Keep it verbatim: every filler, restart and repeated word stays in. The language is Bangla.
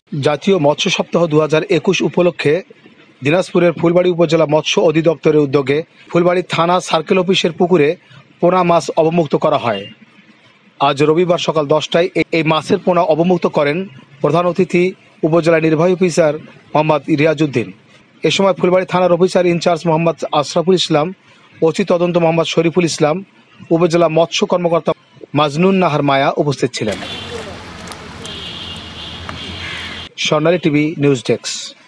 জাতীয় মৎস্য সপ্তাহ দু হাজার একুশ উপলক্ষে দিনাজপুরের ফুলবাড়ী উপজেলা মৎস্য অধিদপ্তরের উদ্যোগে ফুলবাড়ী থানা সার্কেল অফিসের পুকুরে পোনা মাছ অবমুক্ত করা হয়। আজ রবিবার সকাল দশটায় এই মাছের পোনা অবমুক্ত করেন প্রধান অতিথি উপজেলা নির্বাহী অফিসার মোহাম্মদ রিয়াজউদ্দিন। এ সময় ফুলবাড়ী থানার officer in-charge Mohammad Ashraful Islam, OC তদন্ত মোহাম্মদ শরীফুল ইসলাম, উপজেলা মৎস্য কর্মকর্তা মাজনুন নাহার মায়া উপস্থিত ছিলেন। Swarnali TV news desk.